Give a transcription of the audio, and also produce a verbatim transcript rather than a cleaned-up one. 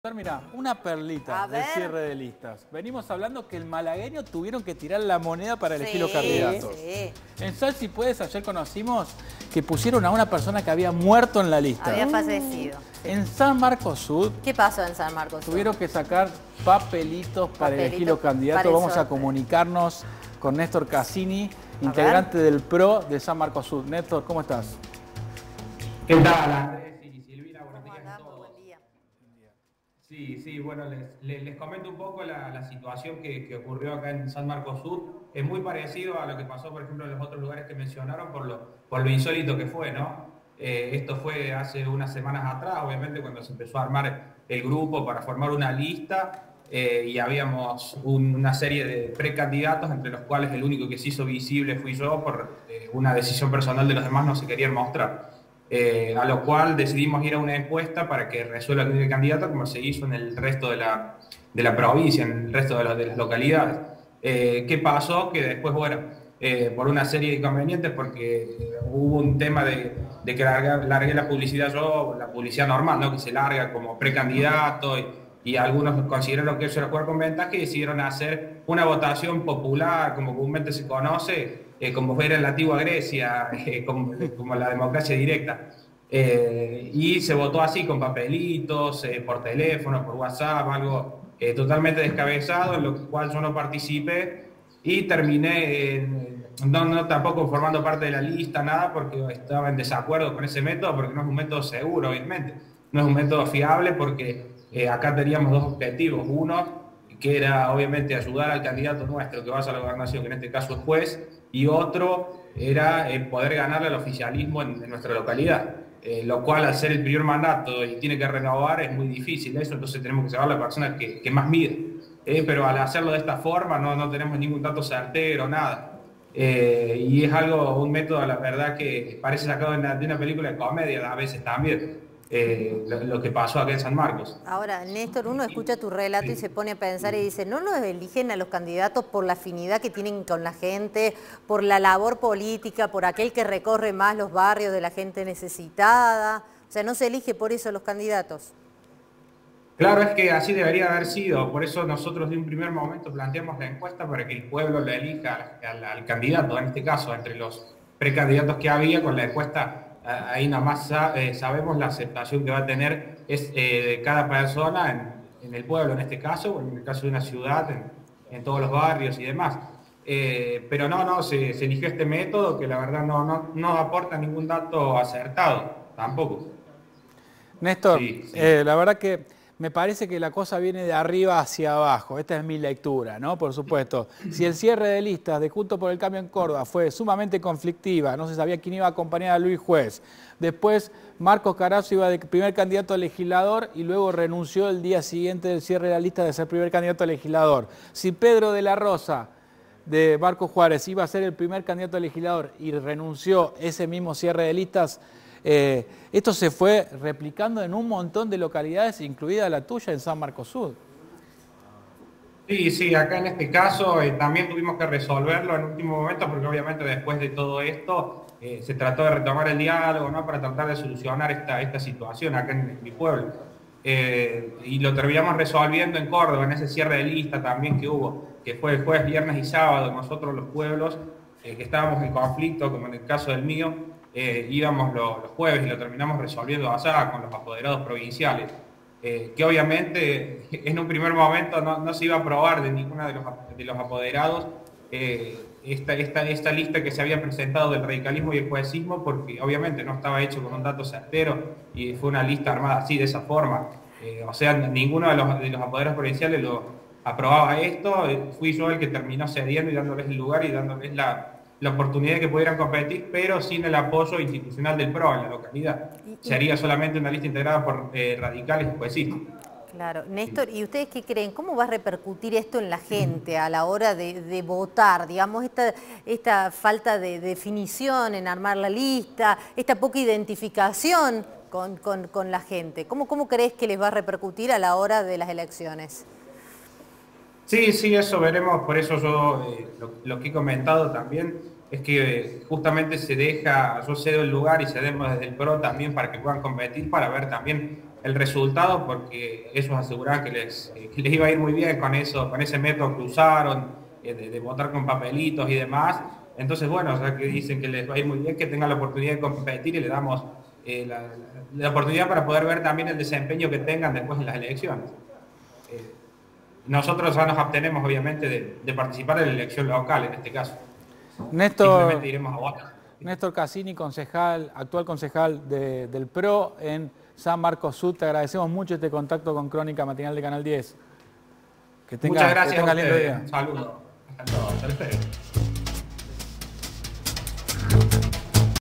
Mira, una perlita A del ver. cierre de listas. Venimos hablando que el malagueño tuvieron que tirar la moneda para elegir Sí, los candidatos. sí. En Sal Si Puedes ayer conocimos que pusieron a una persona que había muerto en la lista. Había fallecido. En San Marcos Sur ¿Qué pasó en San Marcos? tuvieron que sacar papelitos para Papelitos elegir los candidatos. para el Vamos a sorteo. comunicarnos con Néstor Cassini, integrante del P R O de San Marcos Sur. Néstor, ¿cómo estás? ¿Qué tal, Andrés y Silvina? Buenos ¿Cómo días a andamos? todos. Buen día. Sí, sí, bueno, les, les, les comento un poco la, la situación que, que ocurrió acá en San Marcos Sur. Es muy parecido a lo que pasó, por ejemplo, en los otros lugares que mencionaron por lo, por lo insólito que fue, ¿no? Eh, esto fue hace unas semanas atrás, obviamente, cuando se empezó a armar el grupo para formar una lista eh, y habíamos un, una serie de precandidatos, entre los cuales el único que se hizo visible fui yo por eh, una decisión personal de los demás, no se querían mostrar. Eh, a lo cual decidimos ir a una encuesta para que resuelva el candidato, como se hizo en el resto de la, de la provincia, en el resto de, la, de las localidades. Eh, ¿Qué pasó? Que después, bueno, eh, por una serie de inconvenientes, porque eh, hubo un tema de, de que largué, largué la publicidad yo, la publicidad normal, ¿no? Que se larga como precandidato y, y algunos consideraron que eso era jugar con ventaja y decidieron hacer una votación popular, como comúnmente se conoce, Eh, como fuera en la antigua Grecia, eh, como, como la democracia directa. Eh, y se votó así, con papelitos, eh, por teléfono, por WhatsApp, algo eh, totalmente descabezado, en lo cual yo no participé y terminé, eh, no, no tampoco formando parte de la lista, nada, porque estaba en desacuerdo con ese método, porque no es un método seguro, obviamente. No es un método fiable porque eh, acá teníamos dos objetivos. Uno, que era obviamente ayudar al candidato nuestro que vaya a la gobernación, que en este caso es juez, y otro era eh, poder ganarle al oficialismo en, en nuestra localidad, eh, lo cual al ser el primer mandato y tiene que renovar es muy difícil eso, entonces tenemos que llevar a la persona que, que más mide, eh, pero al hacerlo de esta forma no, no tenemos ningún dato certero, nada, eh, y es algo, un método, la verdad, que parece sacado de una, de una película de comedia a veces también. Eh, lo, lo que pasó acá en San Marcos. Ahora, Néstor, uno escucha tu relato Sí. y se pone a pensar y dice, ¿no los eligen a los candidatos por la afinidad que tienen con la gente, por la labor política, por aquel que recorre más los barrios de la gente necesitada? O sea, ¿no se elige por eso los candidatos? Claro, es que así debería haber sido, por eso nosotros de un primer momento planteamos la encuesta para que el pueblo le elija al, al candidato, en este caso, entre los precandidatos que había, con la encuesta ahí nada más eh, sabemos la aceptación que va a tener es, eh, de cada persona en, en el pueblo, en este caso, o en el caso de una ciudad, en, en todos los barrios y demás. Eh, pero no, no, se, se eligió este método que la verdad no, no, no aporta ningún dato acertado, tampoco. Néstor, Sí, sí. Eh, la verdad que me parece que la cosa viene de arriba hacia abajo. Esta es mi lectura, ¿no? Por supuesto. Si el cierre de listas de Juntos por el Cambio en Córdoba fue sumamente conflictiva, no se sabía quién iba a acompañar a Luis Juez. Después Marcos Carazo iba de primer candidato a legislador y luego renunció el día siguiente del cierre de la lista de ser primer candidato a legislador. Si Pedro de la Rosa de Marcos Juárez iba a ser el primer candidato a legislador y renunció ese mismo cierre de listas, Eh, esto se fue replicando en un montón de localidades, incluida la tuya en San Marcos Sur. Sí, sí, acá en este caso eh, también tuvimos que resolverlo en último momento porque obviamente después de todo esto eh, se trató de retomar el diálogo, ¿no? Para tratar de solucionar esta, esta situación acá en mi pueblo. Eh, y lo terminamos resolviendo en Córdoba, en ese cierre de lista también que hubo, que fue el jueves, viernes y sábado. Nosotros los pueblos eh, que estábamos en conflicto, como en el caso del mío, Eh, íbamos lo, los jueves y lo terminamos resolviendo allá con los apoderados provinciales, eh, que obviamente en un primer momento no, no se iba a aprobar de ninguno de los, de los apoderados eh, esta, esta, esta lista que se había presentado del radicalismo y el juecismo, porque obviamente no estaba hecho con un dato certero y fue una lista armada así, de esa forma. Eh, o sea, ninguno de los, de los apoderados provinciales lo aprobaba esto, eh, fui yo el que terminó cediendo y dándoles el lugar y dándoles la la oportunidad de que pudieran competir, pero sin el apoyo institucional del P R O en la localidad. Sería solamente una lista integrada por eh, radicales y juecistas. Claro. Néstor, ¿y ustedes qué creen? ¿Cómo va a repercutir esto en la gente a la hora de, de votar? Digamos, esta, esta falta de definición en armar la lista, esta poca identificación con, con, con la gente. ¿Cómo, ¿Cómo crees que les va a repercutir a la hora de las elecciones? Sí, sí, eso veremos, por eso yo eh, lo, lo que he comentado también es que eh, justamente se deja, yo cedo el lugar y cedemos desde el P R O también para que puedan competir, para ver también el resultado, porque ellos aseguraban que les, que les iba a ir muy bien con eso, con ese método que usaron, de, de votar con papelitos y demás. Entonces, bueno, o sea, que dicen que les va a ir muy bien, que tengan la oportunidad de competir y le damos eh, la, la oportunidad para poder ver también el desempeño que tengan después en las elecciones. Eh, nosotros ya nos abstenemos, obviamente, de, de participar en la elección local, en este caso. Néstor, Simplemente iremos a votar. Néstor Cassini, concejal, actual concejal de, del P R O en San Marcos Sur, te agradecemos mucho este contacto con Crónica Matinal de Canal diez. Que tenga, Muchas gracias que tenga a lindo ustedes. día. Un saludo. Hasta luego.